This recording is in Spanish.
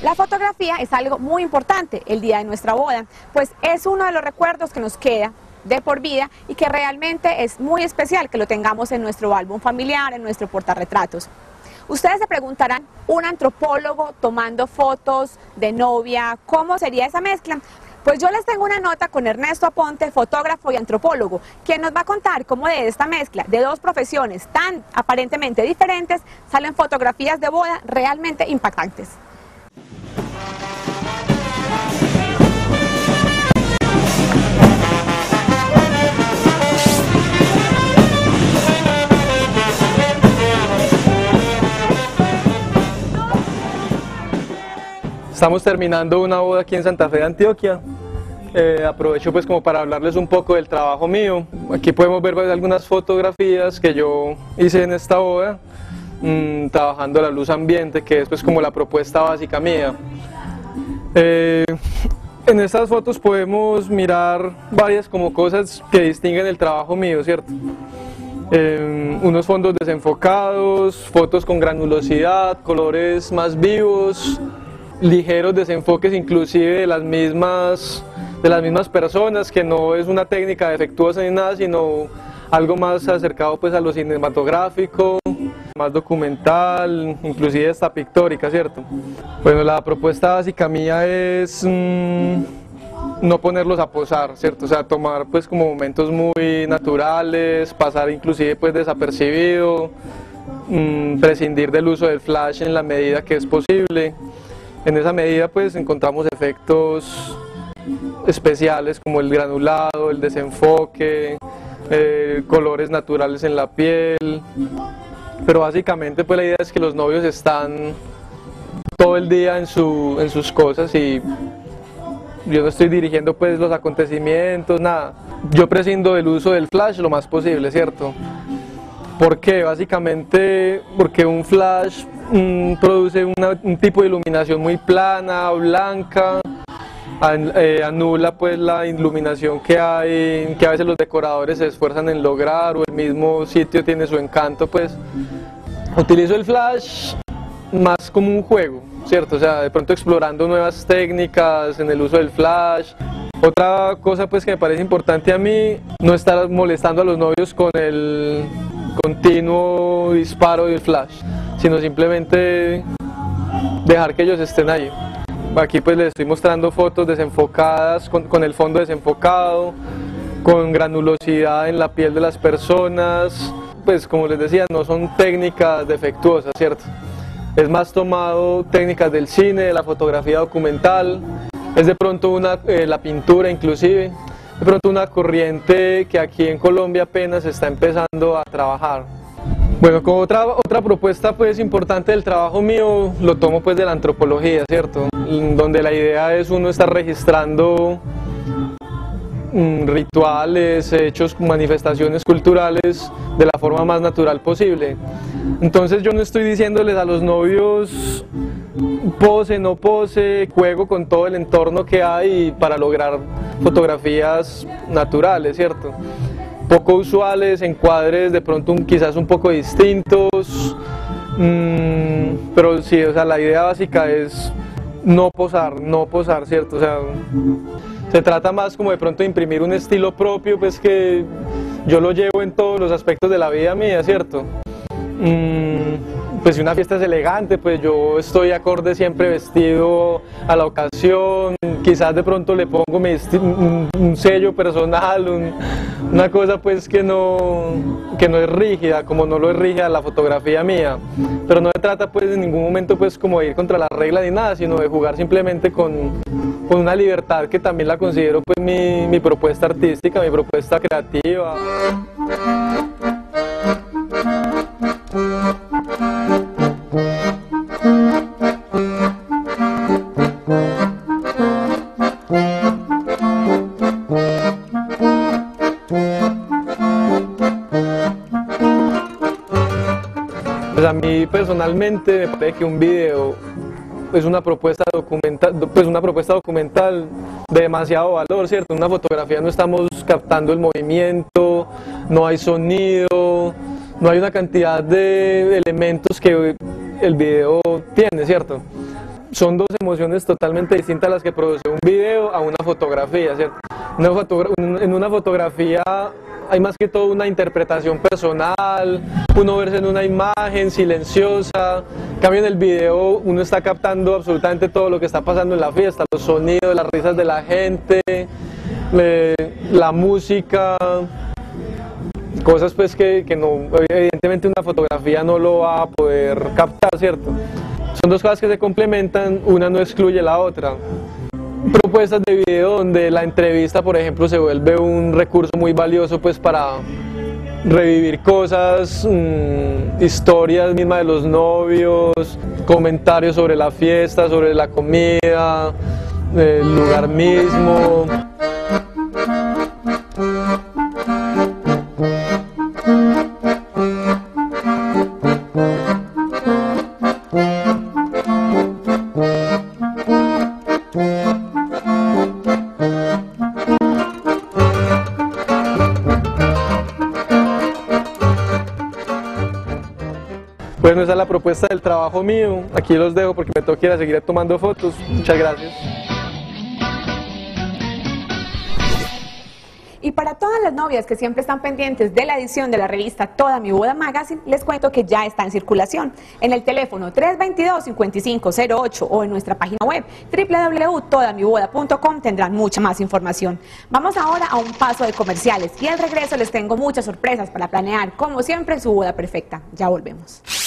La fotografía es algo muy importante el día de nuestra boda, pues es uno de los recuerdos que nos queda de por vida y que realmente es muy especial que lo tengamos en nuestro álbum familiar, en nuestro portarretratos. Ustedes se preguntarán, un antropólogo tomando fotos de novia, ¿cómo sería esa mezcla? Pues yo les tengo una nota con Ernesto Aponte, fotógrafo y antropólogo, quien nos va a contar cómo de esta mezcla de dos profesiones tan aparentemente diferentes salen fotografías de boda realmente impactantes. Estamos terminando una boda aquí en Santa Fe de Antioquia. Aprovecho pues como para hablarles un poco del trabajo mío. Aquí podemos ver pues, algunas fotografías que yo hice en esta boda, trabajando la luz ambiente, que es pues como la propuesta básica mía. En estas fotos podemos mirar varias como cosas que distinguen el trabajo mío, ¿cierto? Unos fondos desenfocados, fotos con granulosidad, colores más vivos, ligeros desenfoques inclusive de las mismas personas, que no es una técnica defectuosa ni nada, sino algo más acercado pues a lo cinematográfico, más documental, inclusive hasta pictórica, ¿cierto? Bueno, la propuesta básica mía es no ponerlos a posar, ¿cierto? O sea, tomar pues como momentos muy naturales, pasar inclusive pues desapercibido, prescindir del uso del flash en la medida que es posible. En esa medida pues encontramos efectos especiales como el granulado, el desenfoque, colores naturales en la piel, pero básicamente pues la idea es que los novios están todo el día en sus cosas y yo no estoy dirigiendo pues los acontecimientos, nada. Yo prescindo del uso del flash lo más posible, ¿cierto? ¿Por qué? Básicamente porque un flash produce un tipo de iluminación muy plana, blanca, anula pues la iluminación que hay, que a veces los decoradores se esfuerzan en lograr, o el mismo sitio tiene su encanto. Pues utilizo el flash más como un juego, ¿cierto? O sea, de pronto explorando nuevas técnicas en el uso del flash. Otra cosa pues que me parece importante a mí, no estar molestando a los novios con el continuo disparo del flash, sino simplemente dejar que ellos estén ahí. Aquí pues les estoy mostrando fotos desenfocadas, con el fondo desenfocado, con granulosidad en la piel de las personas. Pues como les decía, no son técnicas defectuosas, ¿cierto? Es más tomado técnicas del cine, de la fotografía documental, es de pronto la pintura inclusive, de pronto una corriente que aquí en Colombia apenas está empezando a trabajar. Bueno, como otra propuesta pues importante del trabajo mío, lo tomo pues de la antropología, ¿cierto? Donde la idea es uno estar registrando rituales, hechos, manifestaciones culturales de la forma más natural posible. Entonces yo no estoy diciéndoles a los novios pose, no pose, juego con todo el entorno que hay para lograr fotografías naturales, ¿cierto? Poco usuales, encuadres de pronto quizás un poco distintos, pero sí, o sea, la idea básica es no posar, ¿cierto? O sea, se trata más como de pronto de imprimir un estilo propio, pues que yo lo llevo en todos los aspectos de la vida mía, ¿cierto? Pues si una fiesta es elegante, pues yo estoy acorde siempre vestido a la ocasión, quizás de pronto le pongo un sello personal, una cosa pues que no es rígida, como no lo es rígida la fotografía mía, pero no se trata pues en ningún momento pues como de ir contra la regla ni nada, sino de jugar simplemente con una libertad que también la considero pues mi propuesta artística, mi propuesta creativa. Pues a mí personalmente me parece que un video es una propuesta documental de demasiado valor, ¿cierto? En una fotografía no estamos captando el movimiento, no hay sonido, no hay una cantidad de elementos que el video tiene, ¿cierto? son dos emociones totalmente distintas las que produce un video a una fotografía, ¿cierto? En una fotografía hay más que todo una interpretación personal, uno verse en una imagen silenciosa. En cambio, en el video uno está captando absolutamente todo lo que está pasando en la fiesta, los sonidos, las risas de la gente, la música, cosas pues que no, evidentemente una fotografía no lo va a poder captar, ¿cierto? Son dos cosas que se complementan, una no excluye la otra. Propuestas de video donde la entrevista, por ejemplo, se vuelve un recurso muy valioso pues para revivir cosas, historias mismas de los novios, comentarios sobre la fiesta, sobre la comida, el lugar mismo. Bueno, esa es la propuesta del trabajo mío. Aquí los dejo porque me tengo que ir a seguir tomando fotos. Muchas gracias. Y para todas las novias que siempre están pendientes de la edición de la revista Toda Mi Boda Magazine, les cuento que ya está en circulación en el teléfono 322-5508 o en nuestra página web www.todamiboda.com tendrán mucha más información. Vamos ahora a un paso de comerciales y al regreso les tengo muchas sorpresas para planear, como siempre, su boda perfecta. Ya volvemos.